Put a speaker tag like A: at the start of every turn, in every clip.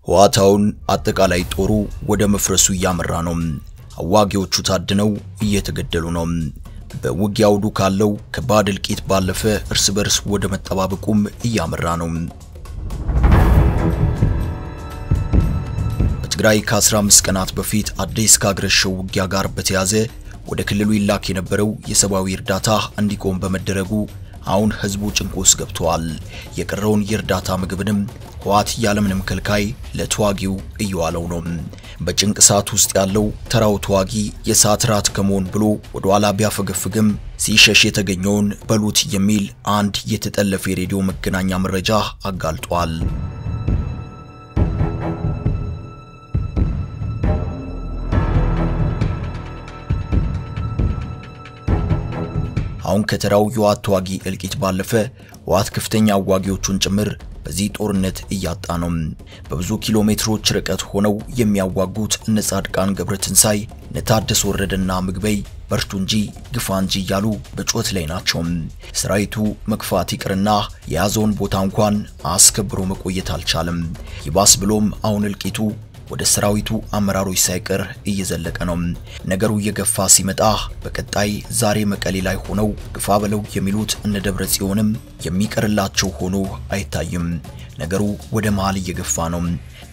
A: ህዋታውን አጠቃላይ ጦሩ ወደ መፍረሱ ያመራ ነው። አዋጊዎቹ ታድነው እየተገደሉ ነው። በውጊያው ካለው ከባድ እልቂት ባለፈ እርስ በርስ ወደ መጠባበቁም ያመራ ነው። በትግራይ ከ15 ቀናት በፊት አዲስ ካገረሸው ውጊያ ጋር በተያዘ ወደ ክልሉ ይላክ የነበረው የሰብአዊ እርዳታ እንዲቆም በመደረጉ አሁን ህዝቡ ጭንቆስ ገብቷል። የቀረውን የእርዳታ ምግብንም ህዋት ያለምንም ከልካይ ለተዋጊው እየዋለው ነው። በጭንቅ ሰዓት ውስጥ ያለው ተራው ተዋጊ የሰዓት ራት ከመሆን ብሎ ወደ ኋላ ቢያፈገፍግም ሲሸሽ የተገኘውን በሉት የሚል አንድ የተጠለፈ የሬዲዮ መገናኛ መረጃ አጋልጧል። አሁን ከተራው የህዋት ተዋጊ እልቂት ባለፈ ህዋት ከፍተኛ አዋጊዎቹን ጭምር በዚህ ጦርነት እያጣ ነው። በብዙ ኪሎ ሜትሮች ርቀት ሆነው የሚያዋጉት ጻድቃን ገብረትንሳይ ነታደስ ወረደና ምግበይ በርቱ እንጂ ግፋ እንጂ ያሉ በጮት ላይ ናቸው። ሰራዊቱ መግፋት ይቅርና የያዘውን ቦታ እንኳን አስከብሮ መቆየት አልቻለም። ይባስ ብሎም አሁን እልቂቱ ወደ ሰራዊቱ አመራሮች ሳይቀር እየዘለቀ ነው። ነገሩ እየገፋ ሲመጣ በቀጣይ ዛሬ መቀሌ ላይ ሆነው ግፋ በለው የሚሉት እነ ደብረጽዮንም የሚቀርላቸው ሆኖ አይታይም። ነገሩ ወደ መሃል እየገፋ ነው።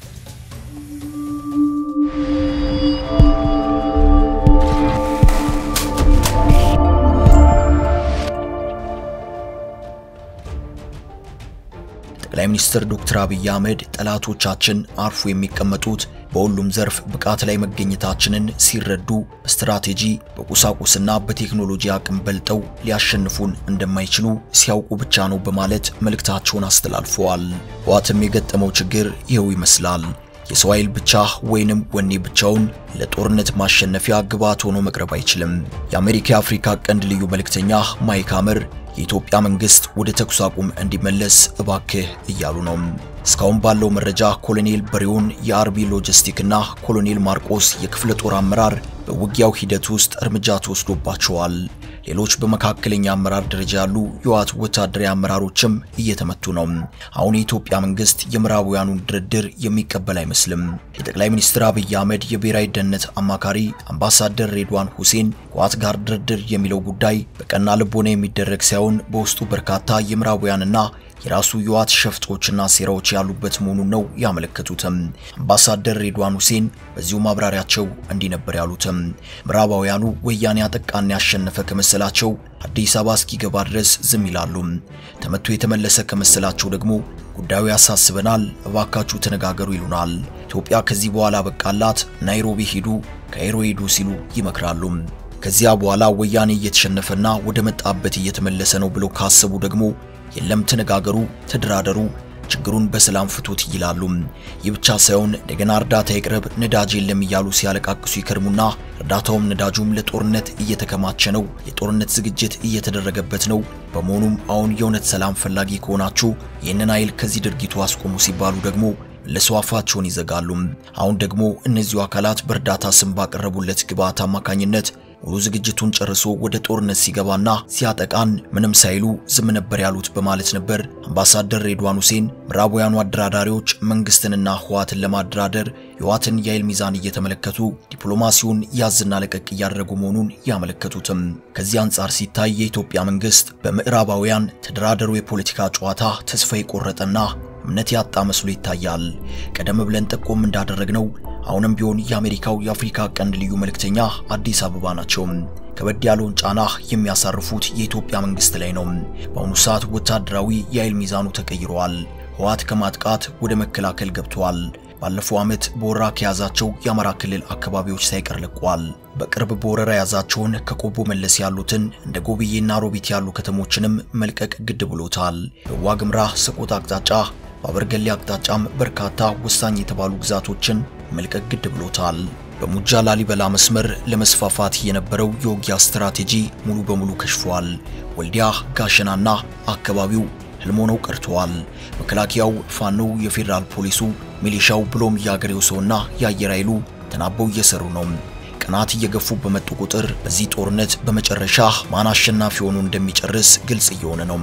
A: ጠቅላይ ሚኒስትር ዶክተር አብይ አህመድ ጠላቶቻችን አርፎ የሚቀመጡት በሁሉም ዘርፍ ብቃት ላይ መገኘታችንን ሲረዱ በስትራቴጂ በቁሳቁስና በቴክኖሎጂ አቅም በልጠው ሊያሸንፉን እንደማይችሉ ሲያውቁ ብቻ ነው በማለት መልእክታቸውን አስተላልፈዋል። ህዋትም የገጠመው ችግር ይሄው ይመስላል። የሰው ኃይል ብቻ ወይንም ወኔ ብቻውን ለጦርነት ማሸነፊያ ግብዓት ሆኖ መቅረብ አይችልም። የአሜሪካ አፍሪካ ቀንድ ልዩ መልእክተኛ ማይክ ሐመር የኢትዮጵያ መንግስት ወደ ተኩስ አቁም እንዲመለስ እባክህ እያሉ ነው። እስካሁን ባለው መረጃ ኮሎኔል በሪውን የአርቢ ሎጂስቲክና ኮሎኔል ማርቆስ የክፍለ ጦር አመራር በውጊያው ሂደት ውስጥ እርምጃ ተወስዶባቸዋል። ሌሎች በመካከለኛ አመራር ደረጃ ያሉ የህዋት ወታደራዊ አመራሮችም እየተመቱ ነው። አሁን የኢትዮጵያ መንግስት የምዕራባውያኑን ድርድር የሚቀበል አይመስልም። የጠቅላይ ሚኒስትር አብይ አህመድ የብሔራዊ ደህንነት አማካሪ አምባሳደር ሬድዋን ሁሴን ህዋት ጋር ድርድር የሚለው ጉዳይ በቀና ልቦና የሚደረግ ሳይሆን በውስጡ በርካታ የምዕራባውያንና የራሱ የህዋት ሸፍጦችና ሴራዎች ያሉበት መሆኑን ነው ያመለከቱትም። አምባሳደር ሬድዋን ሁሴን በዚሁ ማብራሪያቸው እንዲህ ነበር ያሉትም። ምዕራባውያኑ ወያኔ አጠቃን ያሸነፈ ከመሰላቸው አዲስ አበባ እስኪገባ ድረስ ዝም ይላሉ። ተመቶ የተመለሰ ከመሰላቸው ደግሞ ጉዳዩ ያሳስበናል፣ እባካችሁ ተነጋገሩ ይሉናል። ኢትዮጵያ ከዚህ በኋላ በቃላት፣ ናይሮቢ ሄዱ፣ ካይሮ ሄዱ ሲሉ ይመክራሉ። ከዚያ በኋላ ወያኔ እየተሸነፈና ወደ መጣበት እየተመለሰ ነው ብለው ካሰቡ ደግሞ የለም ተነጋገሩ፣ ተደራደሩ፣ ችግሩን በሰላም ፍቱት ይላሉ። ይብቻ ሳይሆን እንደገና እርዳታ ይቅረብ፣ ነዳጅ የለም እያሉ ሲያለቃቅሱ ይከርሙና እርዳታውም ነዳጁም ለጦርነት እየተከማቸ ነው፣ የጦርነት ዝግጅት እየተደረገበት ነው። በመሆኑም አሁን የእውነት ሰላም ፈላጊ ከሆናችሁ ይህንን ኃይል ከዚህ ድርጊቱ አስቆሙ ሲባሉ ደግሞ ለሰዋፋቸውን ይዘጋሉ። አሁን ደግሞ እነዚሁ አካላት በእርዳታ ስም ባቀረቡለት ግብዓት አማካኝነት ሙሉ ዝግጅቱን ጨርሶ ወደ ጦርነት ሲገባና ሲያጠቃን ምንም ሳይሉ ዝም ነበር ያሉት በማለት ነበር አምባሳደር ሬድዋን ሁሴን ምዕራባውያኑ አደራዳሪዎች መንግስትንና ህዋትን ለማደራደር የህዋትን የኃይል ሚዛን እየተመለከቱ ዲፕሎማሲውን ያዝና ለቀቅ እያደረጉ መሆኑን ያመለከቱትም። ከዚህ አንጻር ሲታይ የኢትዮጵያ መንግስት በምዕራባውያን ተደራደሩ የፖለቲካ ጨዋታ ተስፋ የቆረጠና እምነት ያጣ መስሎ ይታያል። ቀደም ብለን ጠቆም እንዳደረግነው አሁንም ቢሆን የአሜሪካው የአፍሪካ ቀንድ ልዩ መልእክተኛ አዲስ አበባ ናቸው። ከበድ ያለውን ጫና የሚያሳርፉት የኢትዮጵያ መንግስት ላይ ነው። በአሁኑ ሰዓት ወታደራዊ የኃይል ሚዛኑ ተቀይሯል። ህዋት ከማጥቃት ወደ መከላከል ገብቷል። ባለፈው ዓመት በወረራ ከያዛቸው የአማራ ክልል አካባቢዎች ሳይቀር ለቋል። በቅርብ በወረራ ያዛቸውን ከቆቦ መለስ ያሉትን እንደ ጎብዬና ሮቢት ያሉ ከተሞችንም መልቀቅ ግድ ብሎታል። በዋግምራ ሰቆጣ አቅጣጫ በአበርገሌ አቅጣጫም በርካታ ወሳኝ የተባሉ ግዛቶችን መልቀቅ ግድ ብሎታል። በሙጃ ላሊበላ መስመር ለመስፋፋት የነበረው የውጊያ ስትራቴጂ ሙሉ በሙሉ ከሽፏል። ወልዲያ ጋሸናና አካባቢው ህልሞነው ቀርቷል። መከላከያው፣ ፋኖ፣ የፌደራል ፖሊሱ፣ ሚሊሻው ብሎም ያገሬው ሰውና ያየር ኃይሉ ተናበው እየሰሩ ነው። ቀናት እየገፉ በመጡ ቁጥር በዚህ ጦርነት በመጨረሻ ማን አሸናፊ ሆኖ እንደሚጨርስ ግልጽ እየሆነ ነው።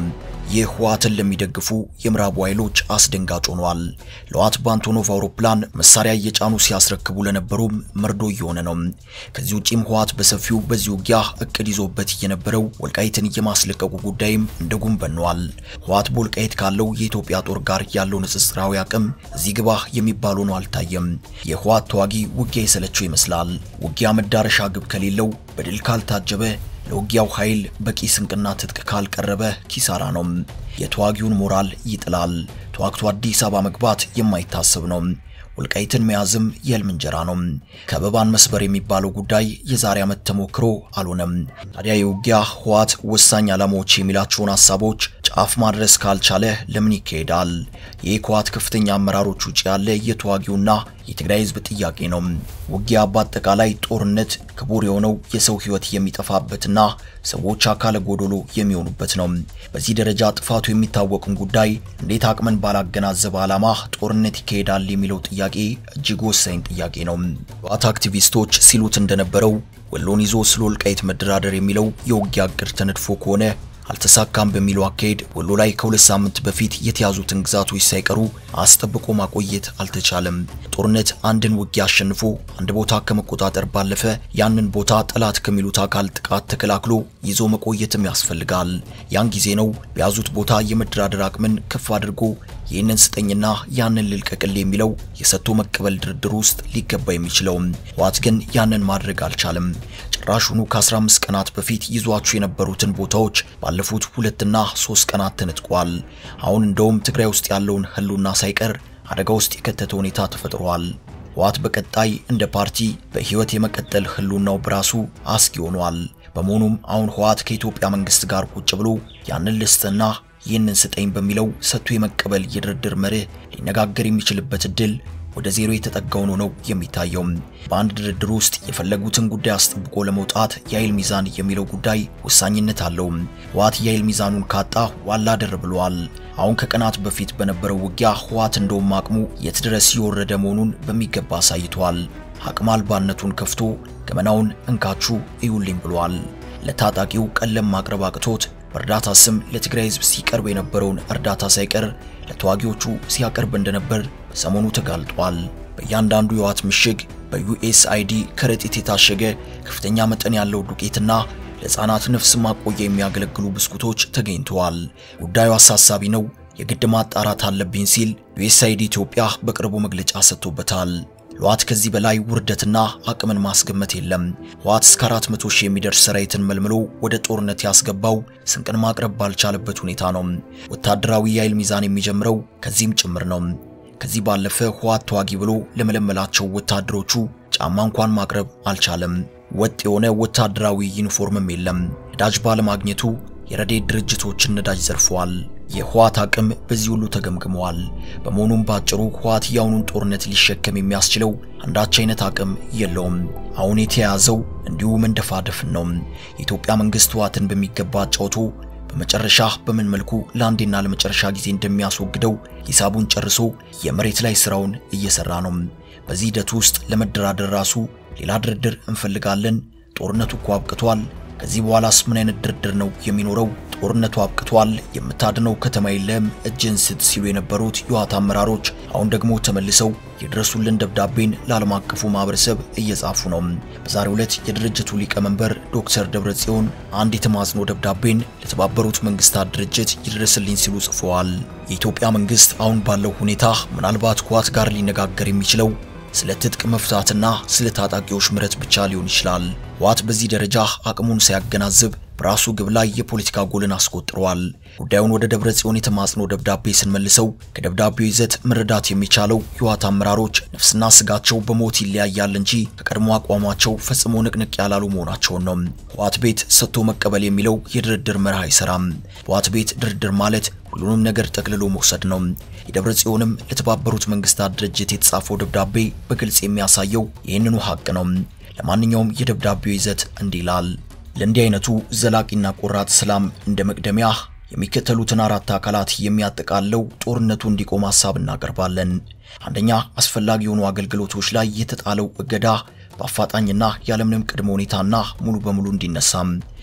A: የህወሓትን ለሚደግፉ የምዕራቡ ኃይሎች አስደንጋጭ ሆኗል። ለህወሓት በአንቶኖቭ አውሮፕላን መሳሪያ እየጫኑ ሲያስረክቡ ለነበሩም መርዶ እየሆነ ነው። ከዚህ ውጪም ህወሓት በሰፊው በዚህ ውጊያ እቅድ ይዞበት የነበረው ወልቃይትን የማስለቀቁ ጉዳይም እንደጉም በኗል። ህወሓት በወልቃይት ካለው የኢትዮጵያ ጦር ጋር ያለው ንጽጽራዊ አቅም እዚህ ግባ የሚባል ሆኖ አልታየም። የህወሓት ተዋጊ ውጊያ የሰለቸው ይመስላል። ውጊያ መዳረሻ ግብ ከሌለው በድል ካልታጀበ ለውጊያው ኃይል በቂ ስንቅና ትጥቅ ካልቀረበ ኪሳራ ነው። የተዋጊውን ሞራል ይጥላል። ተዋግቶ አዲስ አበባ መግባት የማይታሰብ ነው። ወልቃይትን መያዝም የህልም እንጀራ ነው። ከበባን መስበር የሚባለው ጉዳይ የዛሬ ዓመት ተሞክሮ አልሆነም። ታዲያ የውጊያ ህወሓት ወሳኝ ዓላማዎች የሚላቸውን ሐሳቦች ጫፍ ማድረስ ካልቻለ ለምን ይካሄዳል? የህወሓት ከፍተኛ አመራሮች ውጪ ያለ የተዋጊውና የትግራይ ህዝብ ጥያቄ ነው። ውጊያ በአጠቃላይ ጦርነት ክቡር የሆነው የሰው ህይወት የሚጠፋበትና ሰዎች አካለ ጎዶሎ የሚሆኑበት ነው። በዚህ ደረጃ ጥፋቱ የሚታወቅን ጉዳይ እንዴት አቅመን ባላገናዘበ ዓላማ ጦርነት ይካሄዳል የሚለው ጥያቄ እጅግ ወሳኝ ጥያቄ ነው። ህወሓት አክቲቪስቶች ሲሉት እንደነበረው ወሎን ይዞ ስለ ወልቃይት መደራደር የሚለው የውጊያ እቅድ ተነድፎ ከሆነ አልተሳካም በሚለው አካሄድ ወሎ ላይ ከሁለት ሳምንት በፊት የተያዙትን ግዛቶች ሳይቀሩ አስጠብቆ ማቆየት አልተቻለም። ጦርነት አንድን ውጊያ አሸንፎ አንድ ቦታ ከመቆጣጠር ባለፈ ያንን ቦታ ጠላት ከሚሉት አካል ጥቃት ተከላክሎ ይዞ መቆየትም ያስፈልጋል። ያን ጊዜ ነው በያዙት ቦታ የመደራደር አቅምን ከፍ አድርጎ ይህንን ስጠኝና ያንን ልልቀቅል የሚለው የሰጥቶ መቀበል ድርድር ውስጥ ሊገባ የሚችለው። ህወሓት ግን ያንን ማድረግ አልቻለም። ጭራሹኑ ከ15 ቀናት በፊት ይዟቸው የነበሩትን ቦታዎች ባለፉት 2 እና 3 ቀናት ተነጥቋል። አሁን እንደውም ትግራይ ውስጥ ያለውን ህልውና ሳይቀር አደጋ ውስጥ የከተተ ሁኔታ ተፈጥሯል። ህወሓት በቀጣይ እንደ ፓርቲ በህይወት የመቀጠል ህልውናው በራሱ አስጊ ሆኗል። በመሆኑም አሁን ህወሓት ከኢትዮጵያ መንግስት ጋር ቁጭ ብሎ ያንን ልስጥና ይህንን ስጠኝ በሚለው ሰጥቶ የመቀበል የድርድር መርህ ሊነጋገር የሚችልበት እድል ወደ ዜሮ የተጠጋው ነው የሚታየው። በአንድ ድርድር ውስጥ የፈለጉትን ጉዳይ አስጠብቆ ለመውጣት የኃይል ሚዛን የሚለው ጉዳይ ወሳኝነት አለው። ህወሓት የኃይል ሚዛኑን ካጣ ዋላ ደር ብሏል። አሁን ከቀናት በፊት በነበረው ውጊያ ህወሓት እንደውም አቅሙ የት ድረስ የወረደ መሆኑን በሚገባ አሳይቷል። አቅም አልባነቱን ከፍቶ ገመናውን እንካችሁ እዩልኝ ብሏል። ለታጣቂው ቀለም ማቅረብ አቅቶት በእርዳታ ስም ለትግራይ ህዝብ ሲቀርብ የነበረውን እርዳታ ሳይቀር ለተዋጊዎቹ ሲያቀርብ እንደነበር በሰሞኑ ተጋልጧል። በእያንዳንዱ የህወሓት ምሽግ በዩኤስአይዲ ከረጢት የታሸገ ከፍተኛ መጠን ያለው ዱቄትና ለህፃናት ነፍስ ማቆያ የሚያገለግሉ ብስኩቶች ተገኝተዋል። ጉዳዩ አሳሳቢ ነው፣ የግድ ማጣራት አለብኝ ሲል ዩኤስአይዲ ኢትዮጵያ በቅርቡ መግለጫ ሰጥቶበታል። ህወሓት ከዚህ በላይ ውርደትና አቅምን ማስገመት የለም። ህወሓት እስከ 400,000 የሚደርስ ሰራዊትን መልምሎ ወደ ጦርነት ያስገባው ስንቅን ማቅረብ ባልቻለበት ሁኔታ ነው። ወታደራዊ የኃይል ሚዛን የሚጀምረው ከዚህም ጭምር ነው። ከዚህ ባለፈ ህወሓት ተዋጊ ብሎ ለመለመላቸው ወታደሮቹ ጫማ እንኳን ማቅረብ አልቻለም። ወጥ የሆነ ወታደራዊ ዩኒፎርምም የለም። ነዳጅ ባለማግኘቱ የረድኤት ድርጅቶችን ነዳጅ ዘርፈዋል። የህወሓት አቅም በዚህ ሁሉ ተገምግመዋል። በመሆኑም ባጭሩ ህወሓት ያውኑን ጦርነት ሊሸከም የሚያስችለው አንዳች አይነት አቅም የለውም። አሁን የተያዘው እንዲሁ መንደፋደፍ ነው። የኢትዮጵያ መንግስት ህወሓትን በሚገባ አጫውቶ በመጨረሻ በምን መልኩ ለአንዴና ለመጨረሻ ጊዜ እንደሚያስወግደው ሂሳቡን ጨርሶ የመሬት ላይ ስራውን እየሰራ ነው። በዚህ ሂደት ውስጥ ለመደራደር ራሱ ሌላ ድርድር እንፈልጋለን፣ ጦርነቱ እኮ አብቅቷል፣ ከዚህ በኋላስ ምን አይነት ድርድር ነው የሚኖረው? ጦርነቱ አብቅቷል፣ የምታድነው ከተማ የለም፣ እጅን ስጥ ሲሉ የነበሩት የህወሓት አመራሮች አሁን ደግሞ ተመልሰው የድረሱልን ደብዳቤን ለዓለም አቀፉ ማህበረሰብ እየጻፉ ነው። በዛሬው ዕለት የድርጅቱ ሊቀመንበር ዶክተር ደብረጽዮን አንድ የተማጽኖ ደብዳቤን ለተባበሩት መንግስታት ድርጅት ይድረስልኝ ሲሉ ጽፈዋል። የኢትዮጵያ መንግስት አሁን ባለው ሁኔታ ምናልባት ህወሓት ጋር ሊነጋገር የሚችለው ስለ ትጥቅ መፍታትና ስለ ታጣቂዎች ምረት ብቻ ሊሆን ይችላል። ህወሓት በዚህ ደረጃ አቅሙን ሳያገናዝብ በራሱ ግብ ላይ የፖለቲካ ጎልን አስቆጥሯል። ጉዳዩን ወደ ደብረጽዮን የተማጽኖ ደብዳቤ ስንመልሰው ከደብዳቤው ይዘት መረዳት የሚቻለው የህወሓት አመራሮች ነፍስና ስጋቸው በሞት ይለያያል እንጂ ከቀድሞ አቋማቸው ፈጽሞ ንቅንቅ ያላሉ መሆናቸውን ነው። ህወሓት ቤት ሰጥቶ መቀበል የሚለው የድርድር መርህ አይሰራም። ህወሓት ቤት ድርድር ማለት ሁሉንም ነገር ጠቅልሎ መውሰድ ነው። የደብረጽዮንም ለተባበሩት መንግስታት ድርጅት የተጻፈው ደብዳቤ በግልጽ የሚያሳየው ይህንኑ ሀቅ ነው። ለማንኛውም የደብዳቤው ይዘት እንዲህ ይላል። ለእንዲህ አይነቱ ዘላቂና ቆራጥ ሰላም እንደ መቅደሚያ የሚከተሉትን 4 አካላት የሚያጠቃልለው ጦርነቱ እንዲቆም ሐሳብ እናቀርባለን። አንደኛ፣ አስፈላጊ የሆኑ አገልግሎቶች ላይ የተጣለው እገዳ በአፋጣኝና ያለምንም ቅድመ ሁኔታና ሙሉ በሙሉ እንዲነሳ።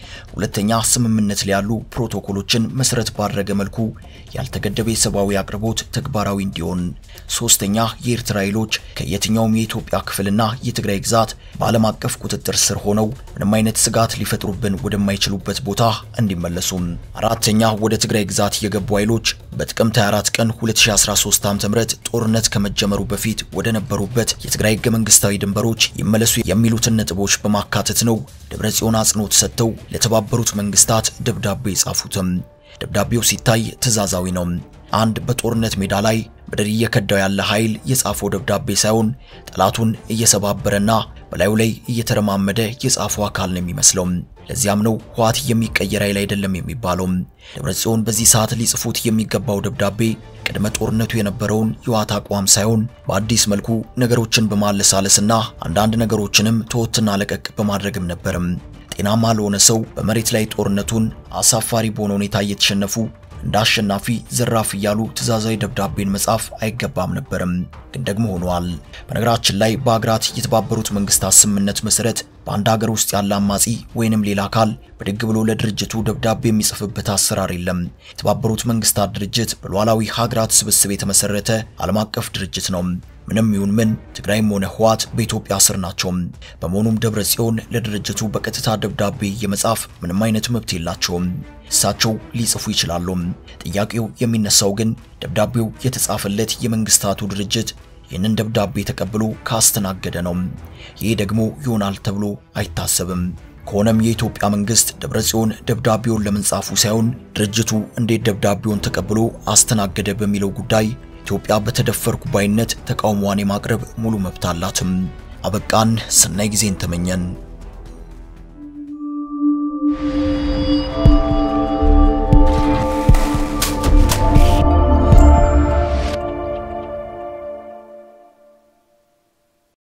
A: ሁለተኛ ስምምነት ላይ ያሉ ፕሮቶኮሎችን መሰረት ባደረገ መልኩ ያልተገደበ የሰብአዊ አቅርቦት ተግባራዊ እንዲሆን፣ ሶስተኛ የኤርትራ ኃይሎች ከየትኛውም የኢትዮጵያ ክፍልና የትግራይ ግዛት በዓለም አቀፍ ቁጥጥር ስር ሆነው ምንም አይነት ስጋት ሊፈጥሩብን ወደማይችሉበት ቦታ እንዲመለሱ፣ አራተኛ ወደ ትግራይ ግዛት የገቡ ኃይሎች በጥቅምት 24 ቀን 2013 ዓ.ም ጦርነት ከመጀመሩ በፊት ወደ ነበሩበት የትግራይ ህገ መንግስታዊ ድንበሮች ይመለሱ የሚሉትን ነጥቦች በማካተት ነው ደብረጽዮን አጽንኦት ሰጥተው ለተባበሩት መንግስታት ደብዳቤ ጻፉትም። ደብዳቤው ሲታይ ትዕዛዛዊ ነው። አንድ በጦርነት ሜዳ ላይ ምድር እየከዳው ያለ ኃይል የጻፈው ደብዳቤ ሳይሆን ጠላቱን እየሰባበረና በላዩ ላይ እየተረማመደ የጻፈው አካል ነው የሚመስለው። ለዚያም ነው ህወሓት የሚቀየር ኃይል አይደለም የሚባለው። ደብረጽዮን በዚህ ሰዓት ሊጽፉት የሚገባው ደብዳቤ ቅድመ ጦርነቱ የነበረውን የህወሓት አቋም ሳይሆን በአዲስ መልኩ ነገሮችን በማለሳለስና አንዳንድ ነገሮችንም ተወትና ለቀቅ በማድረግም ነበርም። ጤናማ ለሆነ ሰው በመሬት ላይ ጦርነቱን አሳፋሪ በሆነ ሁኔታ እየተሸነፉ እንዳሸናፊ ዘራፍ እያሉ ትዕዛዛዊ ደብዳቤን መጻፍ አይገባም ነበርም፣ ግን ደግሞ ሆኗል። በነገራችን ላይ በአገራት የተባበሩት መንግስታት ስምምነት መሰረት በአንድ ሀገር ውስጥ ያለ አማጺ ወይንም ሌላ አካል በድግ ብሎ ለድርጅቱ ደብዳቤ የሚጽፍበት አሰራር የለም። የተባበሩት መንግስታት ድርጅት በሉዓላዊ ሀገራት ስብስብ የተመሰረተ ዓለም አቀፍ ድርጅት ነው። ምንም ይሁን ምን ትግራይም ሆነ ህወሓት በኢትዮጵያ ስር ናቸው። በመሆኑም ደብረጽዮን ለድርጅቱ በቀጥታ ደብዳቤ የመጻፍ ምንም አይነት መብት የላቸውም። እሳቸው ሊጽፉ ይችላሉ። ጥያቄው የሚነሳው ግን ደብዳቤው የተጻፈለት የመንግስታቱ ድርጅት ይህንን ደብዳቤ ተቀብሎ ካስተናገደ ነው። ይህ ደግሞ ይሆናል ተብሎ አይታሰብም። ከሆነም የኢትዮጵያ መንግስት ደብረጽዮን ደብዳቤውን ለመጻፉ ሳይሆን ድርጅቱ እንዴት ደብዳቤውን ተቀብሎ አስተናገደ በሚለው ጉዳይ ኢትዮጵያ በተደፈርኩ ባይነት ተቃውሟን የማቅረብ ሙሉ መብት አላትም። አበቃን። ሰናይ ጊዜን ተመኘን።